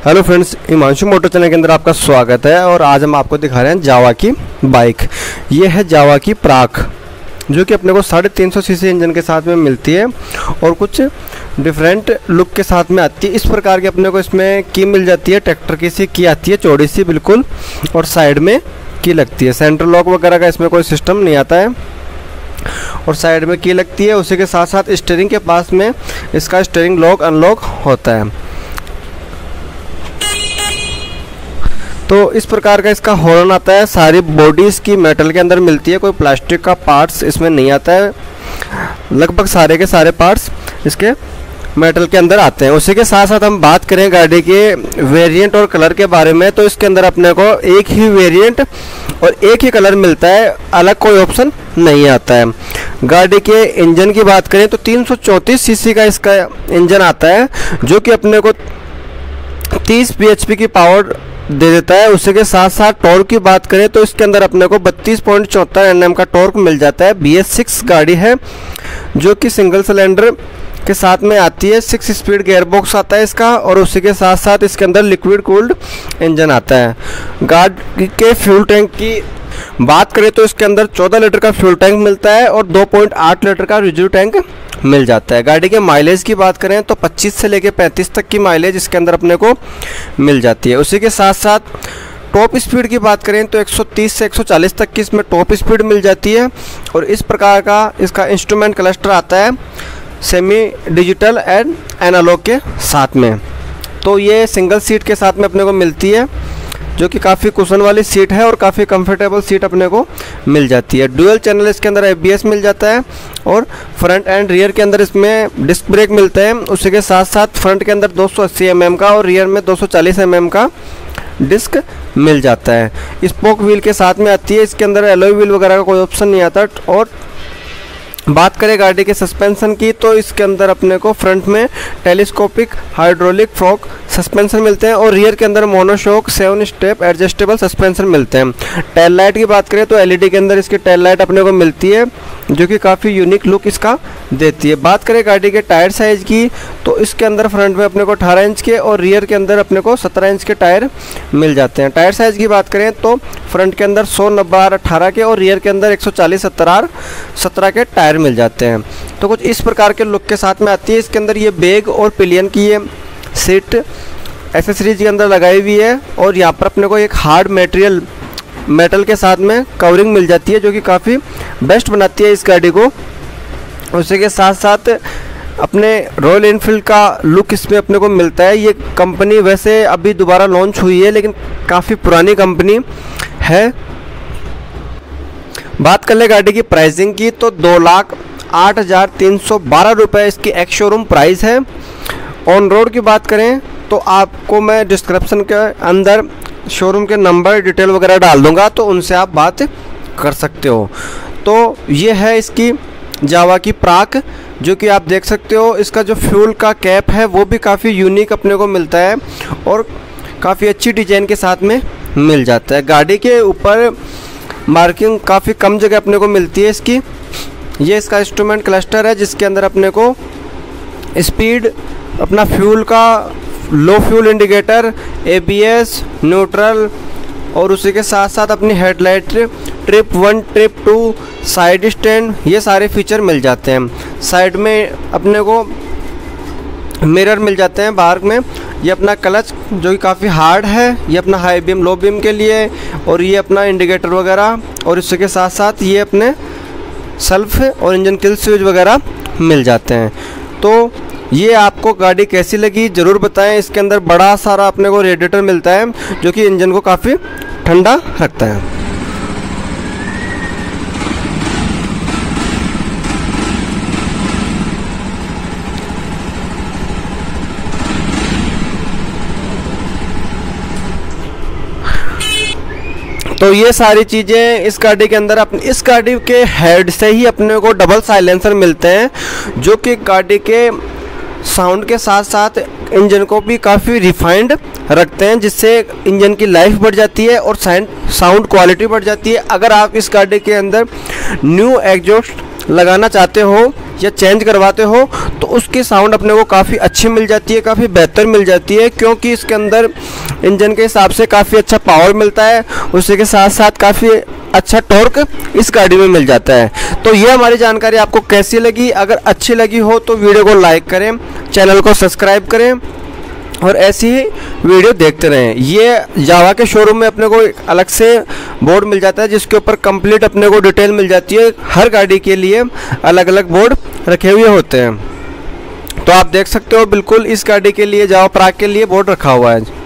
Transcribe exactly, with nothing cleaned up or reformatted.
Hello friends, Himanshu motor channel के अंदर आपका स्वागत है। और आज हम आपको दिखा रहे हैं जावा की बाइक। ये है जावा की प्राक, जो कि अपने को साढ़े तीन सौ सीसी इंजन के साथ में मिलती है और कुछ डिफरेंट लुक के साथ में आती है। इस प्रकार की अपने को इसमें की मिल जाती है, ट्रैक्टर की सी की आती है, चौड़ी सी बिल्कुल, और साइड में की लगती है। सेंट्रल लॉक वगैरह का इसमें कोई सिस्टम नहीं आता है और साइड में की लगती है। उसी के साथ साथ स्टीयरिंग के पास में इसका स्टीयरिंग लॉक अनलॉक होता है। तो इस प्रकार का इसका हॉर्न आता है। सारी बॉडी इसकी मेटल के अंदर मिलती है, कोई प्लास्टिक का पार्ट्स इसमें नहीं आता है। लगभग सारे के सारे पार्ट्स इसके मेटल के अंदर आते हैं। उसी के साथ साथ हम बात करें गाड़ी के वेरिएंट और कलर के बारे में, तो इसके अंदर अपने को एक ही वेरिएंट और एक ही कलर मिलता है, अलग कोई ऑप्शन नहीं आता है। गाड़ी के इंजन की बात करें तो तीन सौ चौंतीस सीसी का इसका इंजन आता है, जो कि अपने को तीस बी एच पी की पावर दे देता है। उसी के साथ साथ टॉर्क की बात करें तो इसके अंदर अपने को बत्तीस पॉइंट चौहत्तर एन एम का टॉर्क मिल जाता है। बी एस सिक्स गाड़ी है, जो कि सिंगल सिलेंडर के साथ में आती है। सिक्स स्पीड गियर बॉक्स आता है इसका, और उसी के साथ साथ इसके अंदर लिक्विड कूल्ड इंजन आता है। गाड़ी के फ्यूल टैंक की बात करें तो इसके अंदर चौदह लीटर का फ्यूल टैंक मिलता है और दो पॉइंट आठ लीटर का रिजर्व टैंक मिल जाता है। गाड़ी के माइलेज की बात करें तो पच्चीस से लेकर पैंतीस तक की माइलेज इसके अंदर अपने को मिल जाती है। उसी के साथ साथ टॉप स्पीड की बात करें तो एक सौ तीस से एक सौ चालीस तक की इसमें टॉप स्पीड मिल जाती है। और इस प्रकार का इसका इंस्ट्रूमेंट क्लस्टर आता है, सेमी डिजिटल एंड एनालॉग के साथ में। तो ये सिंगल सीट के साथ में अपने को मिलती है, जो कि काफ़ी कुशन वाली सीट है और काफ़ी कंफर्टेबल सीट अपने को मिल जाती है। डुअल चैनल इसके अंदर ए बी एस मिल जाता है और फ्रंट एंड रियर के अंदर इसमें डिस्क ब्रेक मिलते हैं। उसी के साथ साथ फ्रंट के अंदर दो सौ अस्सी एम एम का और रियर में दो सौ चालीस एम एम का डिस्क मिल जाता है। स्पोक व्हील के साथ में आती है। इसके अंदर एलॉय व्हील वगैरह का कोई ऑप्शन नहीं आता। और बात करें गाड़ी के सस्पेंशन की तो इसके अंदर अपने को फ्रंट में टेलीस्कोपिक हाइड्रोलिक फ्रॉक सस्पेंशन मिलते हैं और रियर के अंदर monoshock seven step adjustable suspension मिलते हैं। टेल लाइट की बात करें तो एल ई डी के अंदर इसकी टेल लाइट अपने को मिलती है, जो कि काफ़ी यूनिक लुक इसका देती है। बात करें गाड़ी के टायर साइज़ की तो इसके अंदर फ्रंट में अपने को अठारह इंच के और रियर के अंदर अपने को सत्रह इंच के टायर मिल जाते हैं। टायर साइज़ की बात करें तो फ्रंट के अंदर सौ नब्बे आर अट्ठारह के और रियर के अंदर एक सौ चालीस सत्तर आर सत्रह के टायर मिल जाते हैं। तो कुछ इस प्रकार के लुक के साथ में आती है। इसके अंदर ये बैग और पिलियन की ये सीट एसेसरीज के अंदर लगाई हुई है और यहाँ पर अपने को एक हार्ड मटेरियल मेटल के साथ में कवरिंग मिल जाती है, जो कि काफ़ी बेस्ट बनाती है इस गाड़ी को। उसी के साथ साथ अपने रॉयल एनफील्ड का लुक इसमें अपने को मिलता है। ये कंपनी वैसे अभी दोबारा लॉन्च हुई है, लेकिन काफ़ी पुरानी कंपनी है। बात कर ले गाड़ी की प्राइसिंग की तो दो लाख आठ हज़ार तीन सौ बारह रुपये इसकी एक्स शोरूम प्राइस है। ऑन रोड की बात करें तो आपको मैं डिस्क्रिप्शन के अंदर शोरूम के नंबर डिटेल वगैरह डाल दूंगा, तो उनसे आप बात कर सकते हो। तो ये है इसकी जावा की प्राक, जो कि आप देख सकते हो। इसका जो फ्यूल का कैप है वो भी काफ़ी यूनिक अपने को मिलता है और काफ़ी अच्छी डिजाइन के साथ में मिल जाता है। गाड़ी के ऊपर मार्किंग काफ़ी कम जगह अपने को मिलती है इसकी। ये इसका इंस्ट्रूमेंट क्लस्टर है, जिसके अंदर अपने को स्पीड, अपना फ्यूल का low fuel indicator, A B S, neutral और उसी के साथ साथ अपनी headlight, trip one trip two, side stand, ये सारे फीचर मिल जाते हैं। साइड में अपने को मिरर मिल जाते हैं बाहर में। ये अपना क्लच, जो कि काफ़ी हार्ड है, ये अपना हाई बीम लो बीम के लिए, और ये अपना इंडिकेटर वगैरह, और इसके के साथ साथ ये अपने सेल्फ और इंजन किल स्विच वगैरह मिल जाते हैं। तो ये आपको गाड़ी कैसी लगी ज़रूर बताएं। इसके अंदर बड़ा सारा अपने को रेडिएटर मिलता है, जो कि इंजन को काफ़ी ठंडा रखता है। तो ये सारी चीज़ें इस गाड़ी के अंदर अपने इस गाड़ी के हेड से ही अपने को डबल साइलेंसर मिलते हैं, जो कि गाड़ी के साउंड के साथ साथ इंजन को भी काफ़ी रिफाइंड रखते हैं, जिससे इंजन की लाइफ बढ़ जाती है और साउंड साउंड क्वालिटी बढ़ जाती है। अगर आप इस गाड़ी के अंदर न्यू एग्जॉस्ट लगाना चाहते हो या चेंज करवाते हो तो उसकी साउंड अपने को काफ़ी अच्छी मिल जाती है, काफ़ी बेहतर मिल जाती है, क्योंकि इसके अंदर इंजन के हिसाब से काफ़ी अच्छा पावर मिलता है, उसी के साथ साथ काफ़ी अच्छा टॉर्क इस गाड़ी में मिल जाता है। तो ये हमारी जानकारी आपको कैसी लगी? अगर अच्छी लगी हो तो वीडियो को लाइक करें, चैनल को सब्सक्राइब करें और ऐसी ही वीडियो देखते रहें। ये जावा के शोरूम में अपने को एक अलग से बोर्ड मिल जाता है जिसके ऊपर कंप्लीट अपने को डिटेल मिल जाती है। हर गाड़ी के लिए अलग अलग बोर्ड रखे हुए होते हैं। तो आप देख सकते हो बिल्कुल इस गाड़ी के लिए, जावा प्राग के लिए बोर्ड रखा हुआ है।